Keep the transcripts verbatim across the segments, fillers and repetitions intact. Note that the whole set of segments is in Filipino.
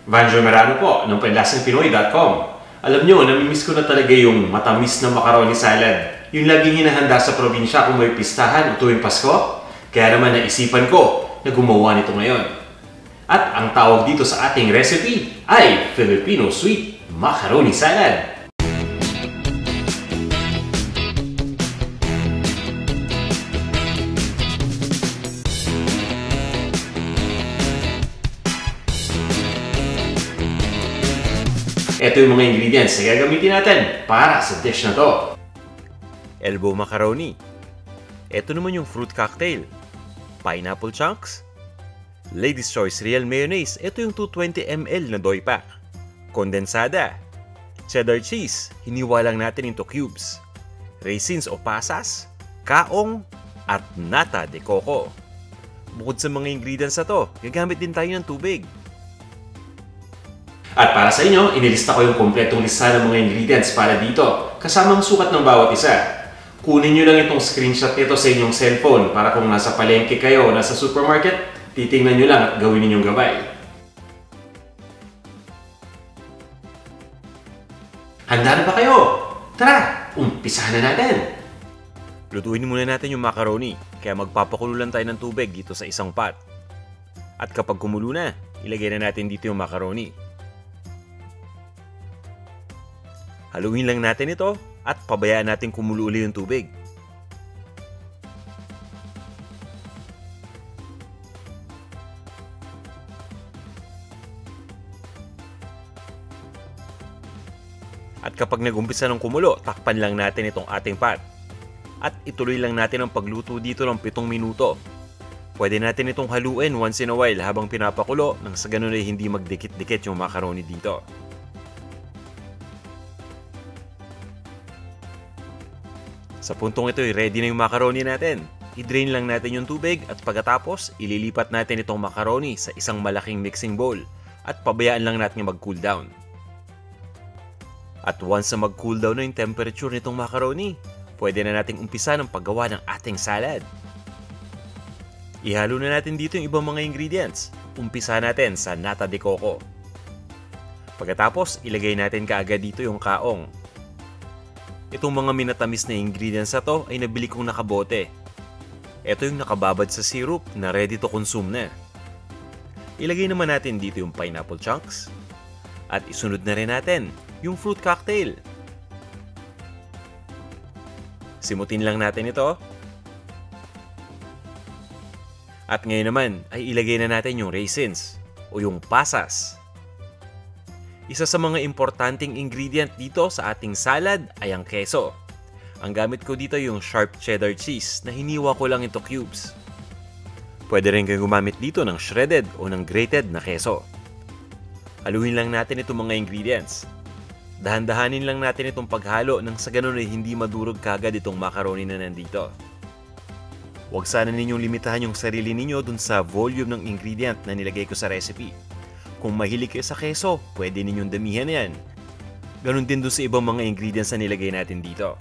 Vanjo Merano po, ng panlasang pinoy dot com. Alam nyo, namimiss ko na talaga yung matamis na macaroni salad. Yung laging hinahanda sa probinsya kung may pistahan o tuwing Pasko. Kaya naman naisipan ko na gumawa nito ngayon. At ang tawag dito sa ating recipe ay Filipino Sweet Macaroni Salad. Ito yung mga ingredients na gagamitin natin para sa dish na to. Elbow macaroni. Ito naman yung fruit cocktail. Pineapple chunks. Ladies Choice Real Mayonnaise. Ito yung two hundred twenty milliliters na doy pack. Kondensada. Cheddar cheese. Hiniwa lang natin into cubes. Raisins o pasas. Kaong. At nata de coco. Bukod sa mga ingredients na to, gagamit din tayo ng tubig. At para sa inyo, inilista ko yung kompletong lista ng mga ingredients para dito, kasamang sukat ng bawat isa. Kunin nyo lang itong screenshot nito sa inyong cellphone para kung nasa palengke kayo o nasa supermarket, titingnan nyo lang at gawin ninyong gabay. Handa na ba kayo? Tara, umpisahan na natin! Lutuin muna natin yung macaroni, kaya magpapakulo lang tayo ng tubig dito sa isang pot. At kapag kumulo na, ilagay na natin dito yung macaroni. Haluin lang natin ito at pabayaan natin kumulo uli yung tubig. At kapag nag-umpisa ng kumulo, takpan lang natin itong ating pot. At ituloy lang natin ang pagluto dito ng pitong minuto. Pwede natin itong haluin once in a while habang pinapakulo nang sa ganun ay hindi magdikit-dikit yung macaroni dito. Sa puntong ito, ready na yung macaroni natin. I-drain lang natin yung tubig at pagkatapos, ililipat natin itong macaroni sa isang malaking mixing bowl at pabayaan lang natin mag-cool down. At once na mag-cool down na yung temperature nitong macaroni, pwede na nating umpisa ng paggawa ng ating salad. Ihalo na natin dito yung ibang mga ingredients. Umpisa natin sa nata de coco. Pagkatapos, ilagay natin kaagad dito yung kaong. Itong mga minatamis na ingredients na to ay nabili kong nakabote. Ito yung nakababad sa syrup na ready to consume na. Ilagay naman natin dito yung pineapple chunks. At isunod na rin natin yung fruit cocktail. Simutin lang natin ito. At ngayon naman ay ilagay na natin yung raisins o yung pasas. Isa sa mga importanteng ingredient dito sa ating salad ay ang keso. Ang gamit ko dito yung sharp cheddar cheese na hiniwa ko lang into cubes. Pwede rin kayong gumamit dito ng shredded o ng grated na keso. Haluin lang natin itong mga ingredients. Dahan-dahanin lang natin itong paghalo nang sa ganun ay hindi madurog kagad itong macaroni na nandito. Huwag sana ninyong limitahan yung sarili ninyo dun sa volume ng ingredient na nilagay ko sa recipe. Kung mahilig kayo sa keso, pwede ninyong damihan yan. Ganon din dun sa ibang mga ingredients na nilagay natin dito.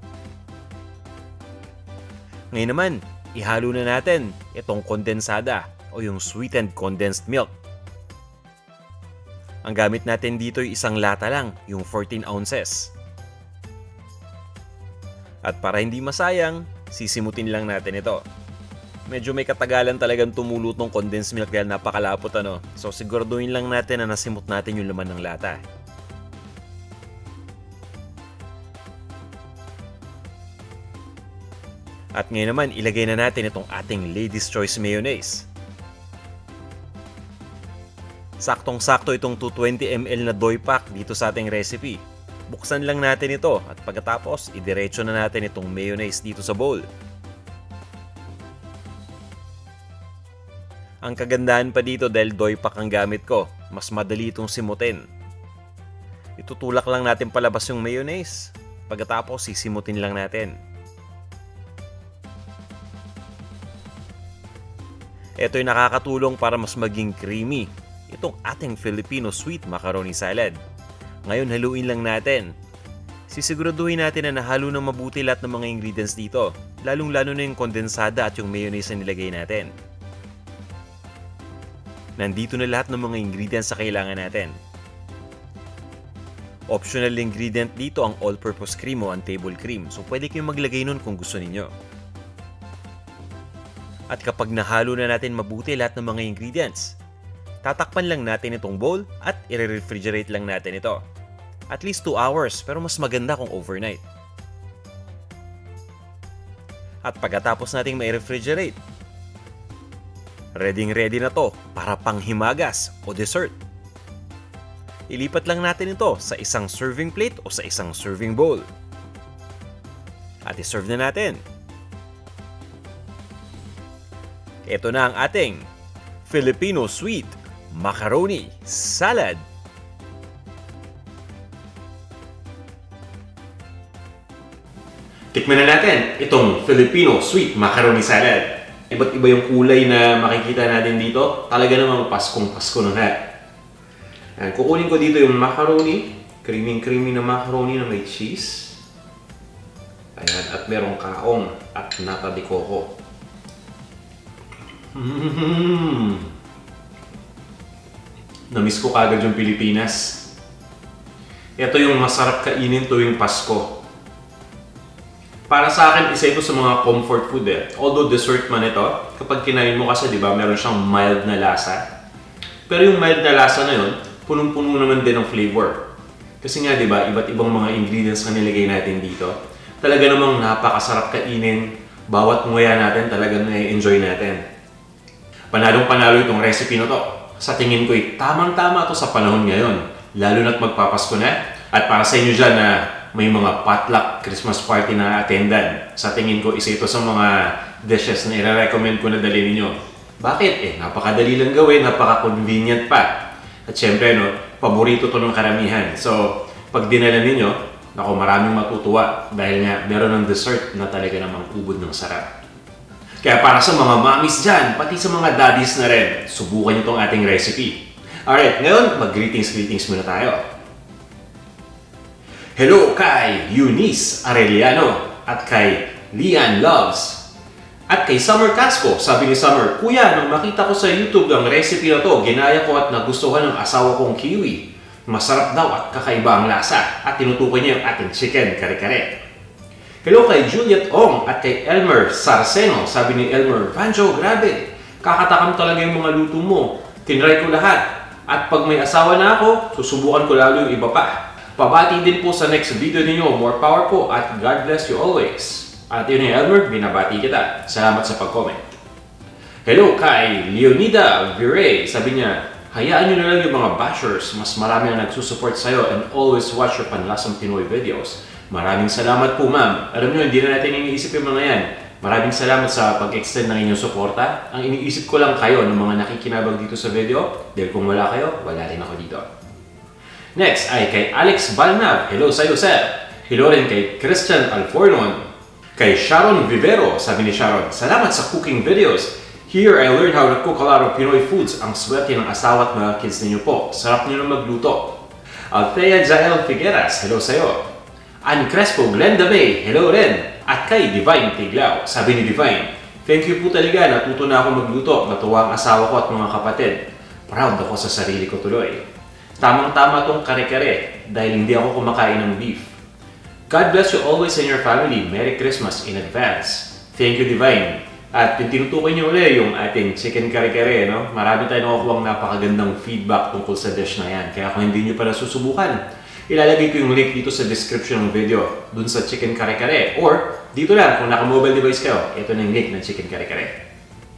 Ngayon naman, ihalo na natin itong kondensada o yung sweetened condensed milk. Ang gamit natin dito ay isang lata lang, yung fourteen ounces. At para hindi masayang, sisimutin lang natin ito. Medyo may katagalan talagang tumulo tong condensed milk dahil napakalapot ano. So siguraduhin lang natin na nasimot natin yung laman ng lata. At ngayon naman, ilagay na natin itong ating Ladies Choice Mayonnaise. Saktong-sakto itong two hundred twenty milliliters na doy pack dito sa ating recipe. Buksan lang natin ito at pagkatapos, idiretso na natin itong mayonnaise dito sa bowl. Ang kagandahan pa dito dahil doy pack ang gamit ko, mas madali itong simutin. Itutulak lang natin palabas yung mayonnaise. Pagkatapos, sisimutin lang natin. Ito'y nakakatulong para mas maging creamy itong ating Filipino Sweet Macaroni Salad. Ngayon, haluin lang natin. Sisiguraduhin natin na nahalo ng mabuti lahat ng mga ingredients dito, lalong-lalo na yung kondensada at yung mayonnaise na nilagay natin. Nandito na lahat ng mga ingredients sa kailangan natin. Optional ingredient dito ang all-purpose cream o untable cream, so pwede kayong maglagay nun kung gusto ninyo. At kapag nahalo na natin mabuti lahat ng mga ingredients, tatakpan lang natin itong bowl at i-refrigerate lang natin ito. At least two hours, pero mas maganda kung overnight. At pagkatapos nating ma-refrigerate, ready-ready na to para panghimagas o dessert. Ilipat lang natin ito sa isang serving plate o sa isang serving bowl. At i-serve na natin. Ito na ang ating Filipino sweet macaroni salad. Tikman na natin itong Filipino sweet macaroni salad. Iba't iba yung kulay na makikita natin dito. Talaga namang Paskong-Pasko na nga. Ayan, kukunin ko dito yung macaroni. Creamy-creamy na macaroni na may cheese. Ayan, at merong kaong at nata de coco. Mm-hmm. Namiss ko kagad yung Pilipinas. Ito yung masarap kainin tuwing Pasko. Para sa akin, isa ito sa mga comfort food eh. Although dessert man ito, kapag kinain mo kasi, di ba, meron siyang mild na lasa. Pero yung mild na lasa na yun, punong-puno naman din ng flavor. Kasi nga, di ba, iba't ibang mga ingredients na nilagay natin dito. Talaga namang napakasarap kainin. Bawat nguya natin, talagang na-enjoy natin. Panalong-panalo itong recipe na to. Sa tingin ko, eh, tamang-tama to sa panahon ngayon. Lalo na't magpapasko na. At para sa inyo dyan na may mga potluck Christmas party na attendan. Sa tingin ko, isa ito sa mga dishes na i-recommend ko na dalhin ninyo. Bakit? Eh, napakadali lang gawin, napaka-convenient pa. At syempre, no, paborito to ng karamihan. So, pag dinala ninyo, ako maraming matutuwa dahil nga meron ng dessert na talaga namang ubod ng sarap. Kaya para sa mga mommies dyan, pati sa mga daddies na rin, subukan nyo itong ating recipe. Alright, ngayon, mag-greetings-greetings muna tayo. Hello kay Eunice Arellano at kay Lian Loves at kay Summer Casco. Sabi ni Summer, Kuya, nung makita ko sa YouTube ang recipe na to, ginaya ko at nagustuhan ng asawa kong kiwi. Masarap daw at kakaiba ang lasa at tinutukoy niya yung ating chicken kare-kare. Hello kay Juliet Ong at kay Elmer Sarceno. Sabi ni Elmer, Vanjo, grabe, kakatakam talaga yung mga luto mo. Tinry ko lahat at pag may asawa na ako, susubukan ko lalo yung iba pa. Pabati din po sa next video ninyo. More power po at God bless you always. At yun yung Elmer, binabati kita. Salamat sa pag-comment. Hello kay Leonida Vire. Sabi niya, hayaan nyo na lang yung mga bashers. Mas marami ang nagsusupport sa'yo and always watch your Panlasang Pinoy videos. Maraming salamat po, ma'am. Alam nyo, hindi na natin iniisip yung mga yan. Maraming salamat sa pag-extend ng inyong suporta. Ang iniisip ko lang kayo ng mga nakikinabang dito sa video. Dahil kung wala kayo, wala rin ako dito. Next ay kay Alex Balnab. Hello sa'yo, sir. Hello rin kay Christian Alfornon. Kay Sharon Vivero. Sabi ni Sharon, salamat sa cooking videos. Here I learned how to cook a lot of Pinoy foods. Ang swerte ng asawa at mga kids ninyo po. Sarap niyo na magluto. Althea Jael Figueras. Hello sa'yo. Ann Crespo Glenda May. Hello rin. At kay Divine Tiglao. Sabi ni Divine, thank you po talaga. Natuto na ako magluto. Natuwa ang asawa ko at mga kapatid. Proud ako sa sarili ko tuloy. Tamang-tama tong kare-kare dahil hindi ako kumakain ng beef. God bless you always and your family. Merry Christmas in advance. Thank you, Divine. At tinutukoy niyo ulit yung ating chicken kare-kare, no? Marami tayong nakukuha napakagandang feedback tungkol sa dish na yan. Kaya kung hindi niyo pa nasusubukan, ilalagay ko yung link dito sa description ng video dun sa chicken kare-kare. Or dito lang, kung naka-mobile device kayo, ito na yung link ng chicken kare-kare.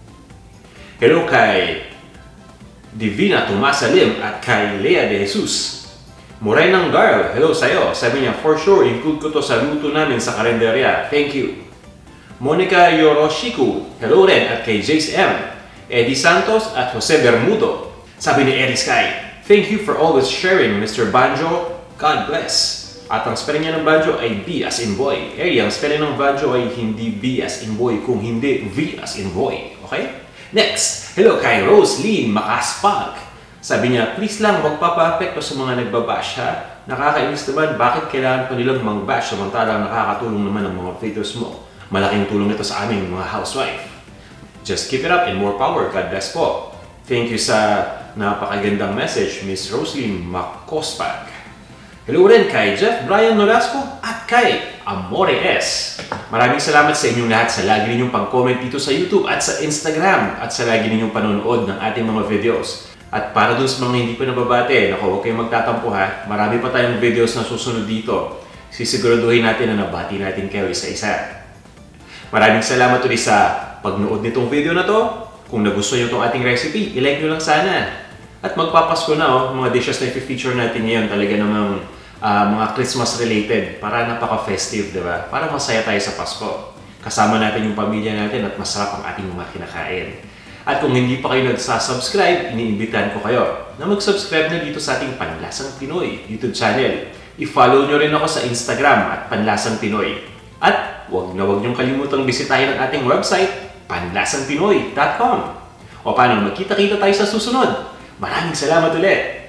Hello kay Divina Tomasalim at kay Lea de Jesus. Morenang Girl, hello sa'yo. Sabi niya, for sure, include ko to sa luto namin sa kalendarya. Thank you. Monica Yoroshiku, hello rin at kay Jace M. Eddie Santos at Jose Bermudo. Sabi ni Eddie Sky, thank you for always sharing, Mister Banjo. God bless. At ang spelling niya ng Banjo ay B as in boy. Eh, ang spelling ng Banjo ay hindi B as in boy, kung hindi V as in boy. Okay? Next, hello kay Roselyn Makaspag. Sabi niya, please lang magpapa-apekto sa mga nagbabash ha. Nakakainis naman, bakit kailangan pa nilang mang-bash samantalang nakakatulong naman ang mga videos mo. Malaking tulong ito sa aming mga housewife. Just keep it up and more power. God bless po. Thank you sa napakagandang message, Miss Roslyn Macospag. Hello rin kay Jeff Brian Nolasco at kay Amore S. Maraming salamat sa inyong lahat sa lagi ninyong pag-comment dito sa YouTube at sa Instagram at sa lagi ninyong panonood ng ating mga videos. At para dun sa mga hindi pa nababate, naku, huwag kayong magtatampo ha. Marami pa tayong videos na susunod dito. Sisiguraduhin natin na nabati natin kayo isa-isa. Maraming salamat ulit sa pagnood nitong video na to. Kung nagustuhan nyo itong ating recipe, ilike nyo lang sana. At magpapasko na oh, mga dishes na i-feature natin ngayon talaga namang uh, mga Christmas related para napaka-festive, di ba? Para masaya tayo sa Pasko. Kasama natin yung pamilya natin at masarap ang ating mga kinakain. At kung hindi pa kayo nagsasubscribe, iniimbitahan ko kayo na mag-subscribe na dito sa ating Panlasang Pinoy YouTube channel. I-follow nyo rin ako sa Instagram at Panlasang Pinoy. At huwag na huwag nyong kalimutang bisitahin ang ating website, panlasang pinoy dot com. O paano, magkita-kita tayo sa susunod. Maraming salamat ulit!